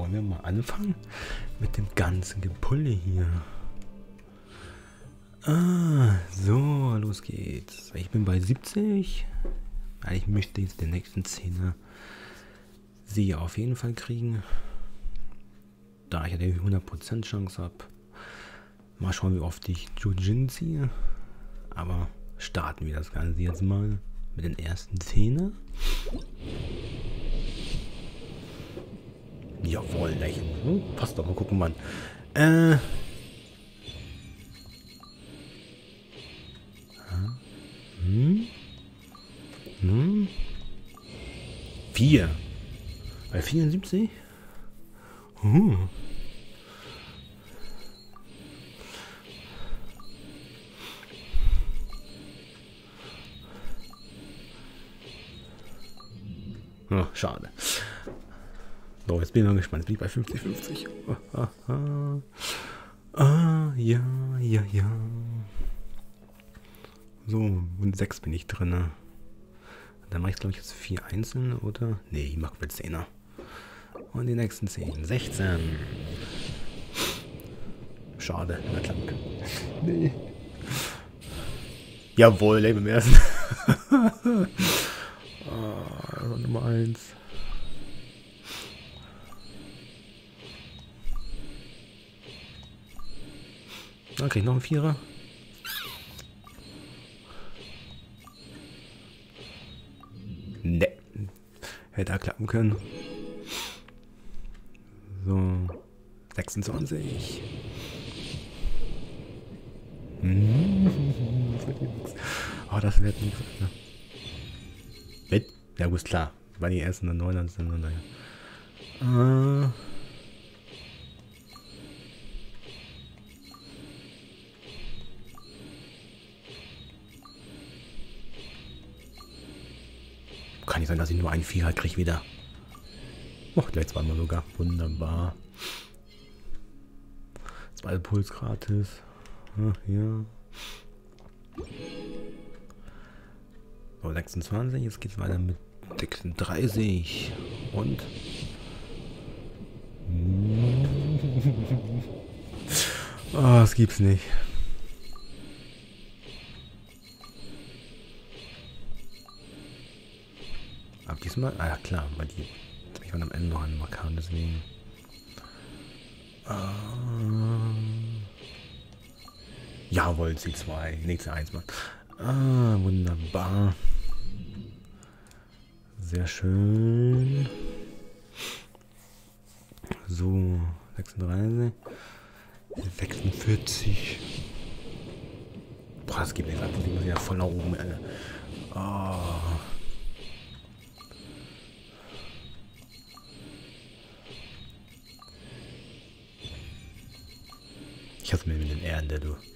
wollen wir mal anfangen mit dem ganzen Gepulle hier. So, los geht's. Ich bin bei 70. Ich möchte jetzt den nächsten 10er Sieger auf jeden Fall kriegen. Da ich ja die 100% Chance habe. Mal schauen, wie oft ich Jujin ziehe. Aber starten wir das Ganze jetzt mal mit den ersten 10er. Jawohl, lächeln. Passt doch, mal gucken, Mann. 4. Bei 74? Oh, schade. So, jetzt bin ich mal gespannt. Jetzt bin ich bei 50-50. Ja. So, und 6 bin ich drin. Dann mache ich, glaube ich, jetzt 4 einzeln, oder? Nee, ich mache mit 10er. Und die nächsten 10. 16. Schade, na klar. Nee. Jawohl, Leben im ersten. Nummer 1. Da krieg ich noch einen 4er. Ne. Hätte er klappen können. So. 26. Oh, das wird nichts. Mit? Ja, gut, klar. Weil die ersten 9er sind und naja. Kann nicht sein, dass ich nur einen 4er kriege wieder. Oh, gleich zweimal sogar. Wunderbar. 2 Puls gratis. Ach, ja. So, 26. Jetzt geht's weiter mit 36. Und. Oh, das gibt's nicht. Ab diesmal. Ah ja, klar, weil die. Ich war am Ende noch einen Markan, deswegen. Jawohl, C2. Nächste 1 mal. Wunderbar. Sehr schön. So, 36. 46. Boah, das geht nicht. Ich muss ja voll nach oben, Alter. Oh. Ich hab's mir mit den Ehren, der du.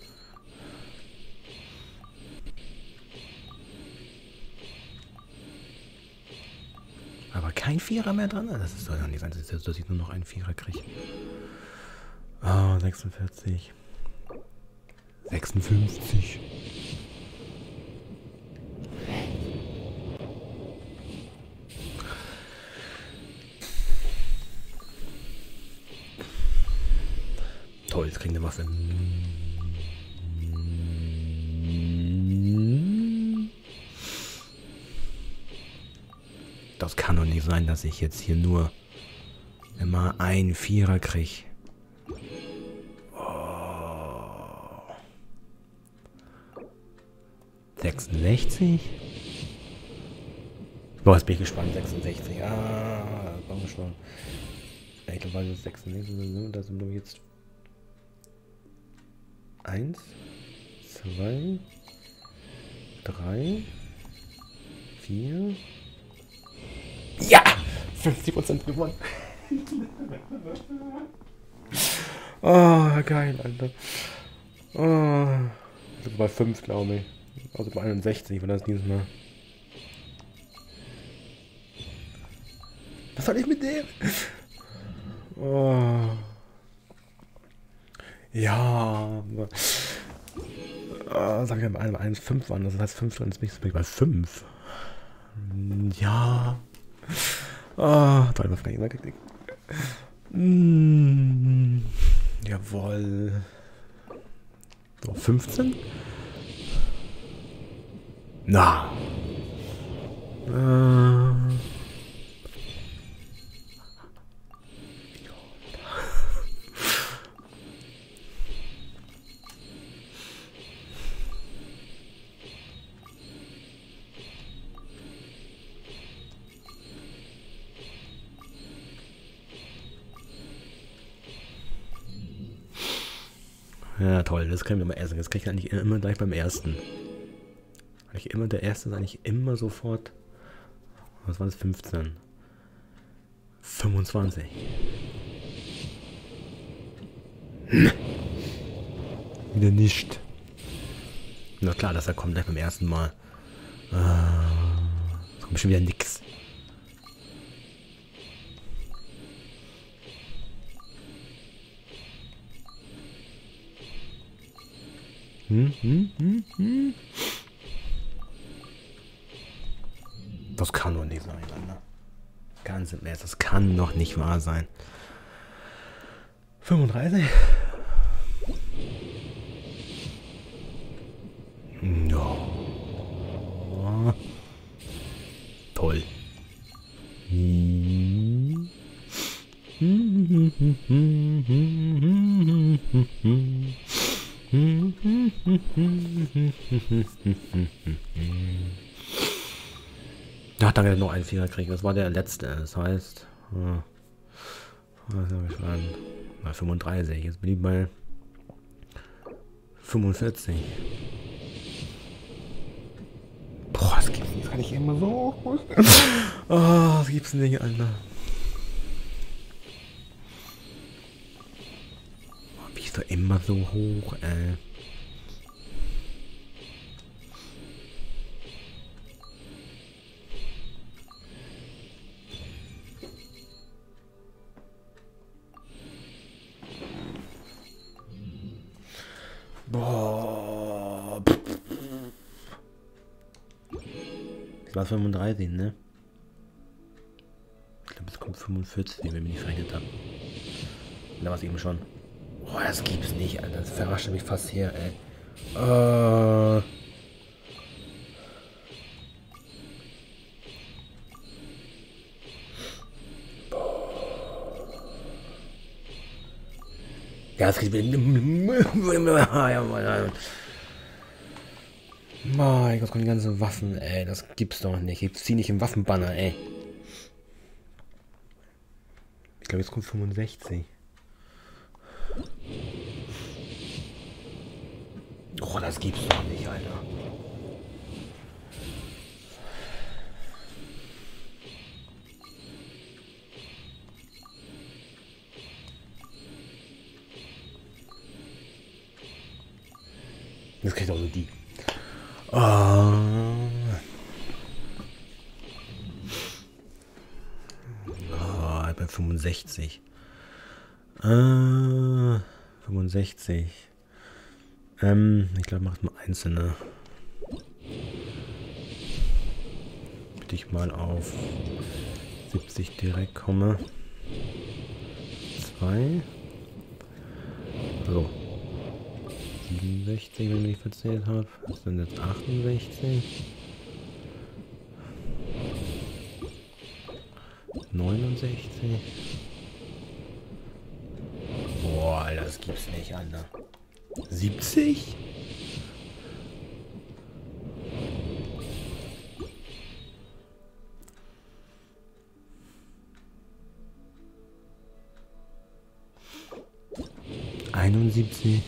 Aber kein 4er mehr dran? Das soll ja nicht sein, dass ich nur noch einen 4er kriege. Oh, 46. 56. Toll, jetzt kriegen wir Waffe. Das kann doch nicht sein, dass ich jetzt hier nur immer einen 4er kriege. Oh. 66? Boah, jetzt bin ich gespannt. 66. Komm schon. Ich glaube, das 66. Da sind wir jetzt 1, 2, 3, 4. Ja! 50% gewonnen. Oh, geil, Alter. Oh. Also bei 5, glaube ich. Also bei 61 war das dieses Mal. Was soll ich mit dem? Oh. Ja. Sag ich mal, 1,5 waren. Das heißt 5 drin, jetzt bin ich bei 5. Ja. Toll, was kann ich immer gekriegt. Jawohl. So, 15? Na. Ja, toll, das können wir mal essen. Das kriege ich eigentlich immer gleich beim ersten. Eigentlich immer der erste ist eigentlich immer sofort. Was war das? 15. 25. Wieder nicht. Na klar, dass er kommt gleich beim ersten Mal. Kommt schon wieder nix. Das kann doch nicht sein, Alter. Ganz im Ernst, das kann doch nicht wahr sein. 35? Ja. Toll. Ach, danke, noch einen Vierer kriegen. Das war der letzte. Das heißt, was habe ich schon? Bei 35. Jetzt bin ich bei 45. Boah, das gibt's nicht. Das kann ich immer so hoch. Oh, das gibt's nicht, Alter. Wie ist doch immer so hoch, ey. Boah. Das war 35, ne? Ich glaube, es kommt 45, wenn ich mich nicht verrechnet habe. Da war es eben schon. Boah, das gibt's nicht, Alter. Das verarscht mich fast her, ey. Ja, das kriegt. Mein Gott, kommen die ganzen Waffen, ey. Das gibt's doch nicht. Ich zieh nicht im Waffenbanner, ey. Ich glaube, jetzt kommt 65. Oh, das gibt's doch nicht, Alter. Das kriegt auch nur die. Bei 65. 65. Ich glaube, macht mal einzelne. Bitte ich mal auf 70 direkt komme. 2. So. 67, wenn ich mich verzählt habe. Das sind jetzt 68. 69. Boah, Alter, das gibt's nicht, Alter. 70? ...71...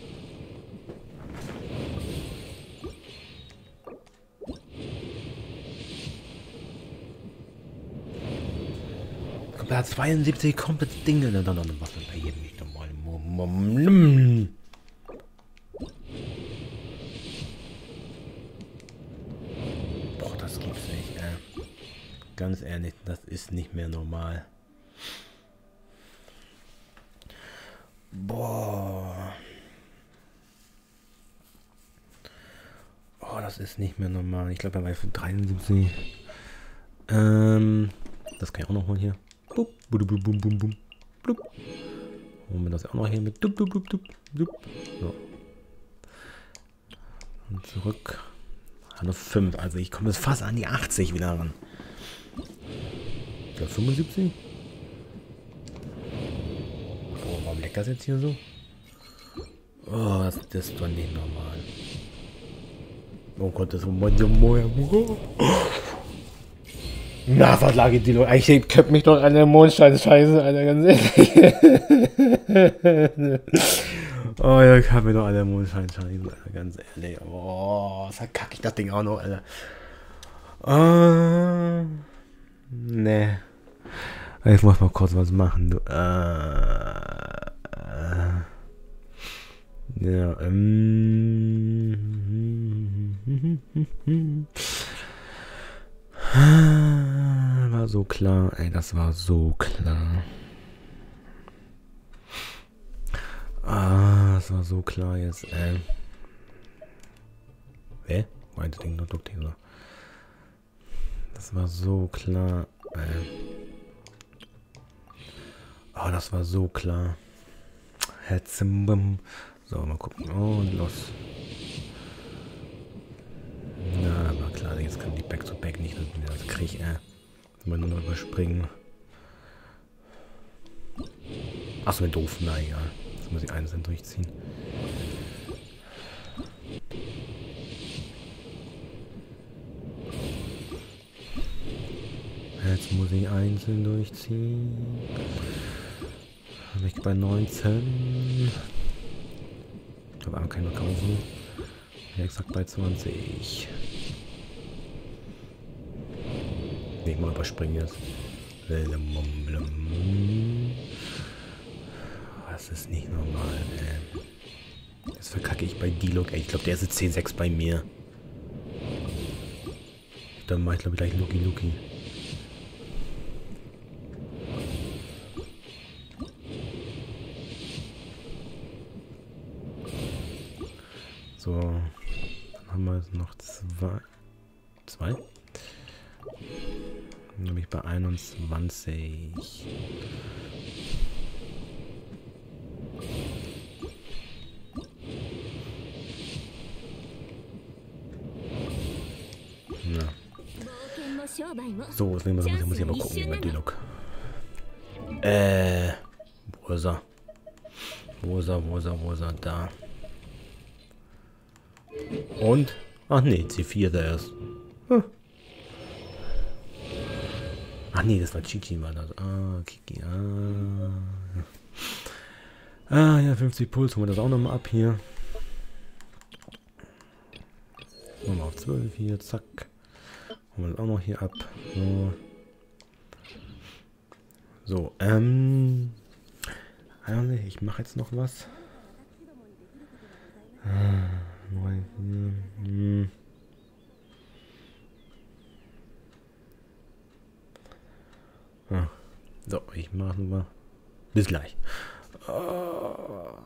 Komplett 72 komplett Dinge. Dann was ist bei jedem nicht normal. Boah, das gibt's nicht, ey. Ganz ehrlich, das ist nicht mehr normal. Boah. Oh, das ist nicht mehr normal. Ich glaube, er war für 73. Das kann ich auch noch holen hier. Bum, bum, bum, bum, bum. blub. Holen wir das auch noch hier mit. Blub, blub, blub, blub, blub. So. Und zurück. Eine 5. Also ich komme jetzt fast an die 80 wieder ran. Ich glaube 75. Oh, warum leckt das jetzt hier so? Oh, das ist doch nicht normal. Oh Gott, das ist ein Na, was lag die Leute? Ich köpfe mich doch an der Mondstein-Scheiße, Alter, ganz ehrlich. Oh ja, ich habe mir doch an der Mondstein-Scheiße, Alter, ganz ehrlich. Oh, verkacke ich das Ding auch noch, Alter. Nee. Ich muss mal kurz was machen, du. Ja, war so klar, ey, das war so klar. Das war so klar jetzt, ey. Hä? Meinte Ding noch Doktor. Das war so klar, ey. Oh, das war so klar. So, mal gucken. Und los. Na, aber klar, jetzt kann die Back-to-Back nicht wieder das krieg, mal nur noch überspringen. Achso, wenn doof, na egal. Jetzt muss ich einzeln durchziehen. Jetzt muss ich einzeln durchziehen. Bin ich bei 19. Ich habe aber keine kaufen. Ja, exakt bei 20. Nicht mal überspringen jetzt. Das ist nicht normal, ey. Jetzt verkacke ich bei D-Look, ey. Ich glaube, der ist jetzt 10,6 bei mir. Dann mache ich, glaube ich, gleich Lucky Lucky. So, dann haben wir jetzt noch zwei. Dann bin ich bei 21. Ja. So, jetzt muss ich aber gucken, wie man die Look. Wo ist er? Wo ist er? Da. Und? Ach nee, C4 da erst. Ach nee, das war Chichi, war das. Ah, Kiki, ja, 50 Puls, holen wir das auch nochmal ab hier. Nochmal auf 12 hier, zack. Holen wir das auch noch hier ab. So, ich mache jetzt noch was. So, ich mache mal. Bis gleich. So,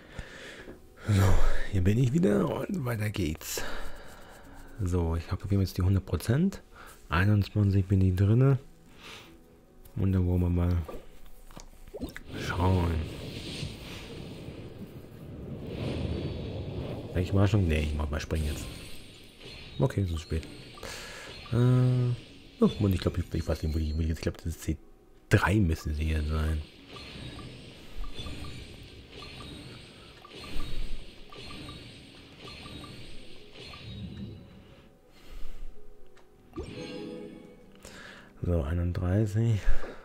hier bin ich wieder und weiter geht's. So, ich habe jetzt die 100%. 21 bin ich drinne. Und dann wollen wir mal schauen. Ich war schon. Nee, ich mach mal springen jetzt. Okay, es ist spät. Und ich glaube, ich weiß nicht, wo ich jetzt. Ich glaube, das ist C3 müssen sie hier sein. So, 31.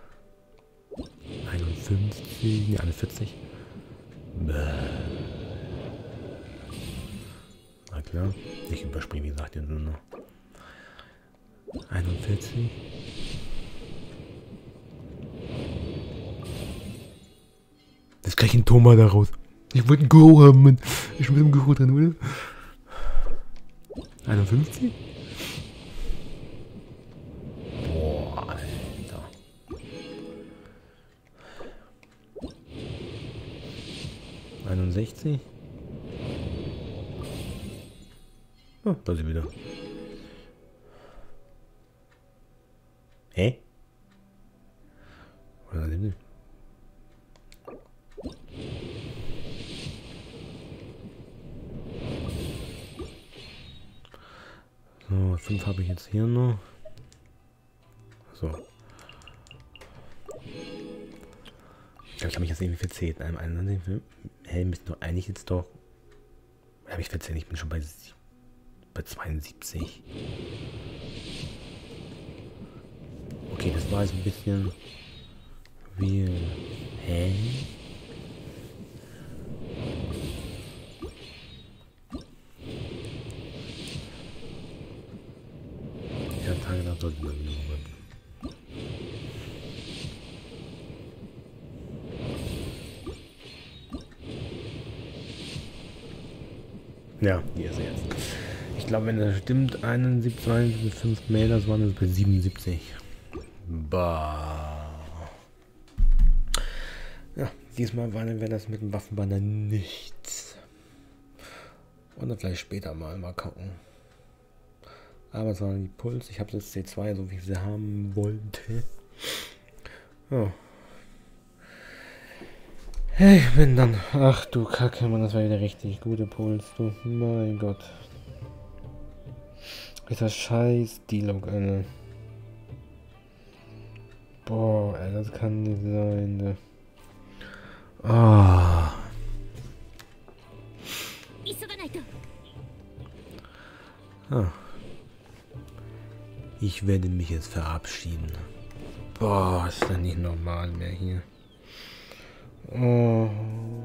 51. Nee, 41. Na klar. Ich überspringe, wie gesagt, jetzt nur noch. 41. Das ist gleich ein Thomas daraus. Ich wollte einen Guru haben, Mann. Ich bin mit dem Guru drin, oder? 51? Boah, Alter. ...61. Oh, da ist sie wieder. Hä? Oder sind sie? So, 5 habe ich jetzt hier noch. So. Ich habe mich jetzt irgendwie verzählt. In einem anderen Helm ist doch eigentlich jetzt doch. Habe ich verzählt, ich bin schon bei 72. Okay, das war jetzt ein bisschen wie. Hä? Ja, Tage nach sollten wir wieder. Ja, hier ist er jetzt. Ich glaube, wenn das stimmt, 71, 72, 5 mehr, das waren es bei 77. Bah. Ja, diesmal wäre das mit dem Waffenbanner nichts. Oder vielleicht später mal gucken. Aber es war die Puls. Ich habe das C2, so wie ich sie haben wollte. Ja. Hey, ich bin dann. Ach du Kacke, Mann, das war wieder richtig gute Puls, du. Mein Gott. Dieser scheiß D-Log, Alter. Boah, ey, das kann nicht sein, ne. Ah. Ah. Ich werde mich jetzt verabschieden. Boah, ist das nicht normal mehr hier. Oh.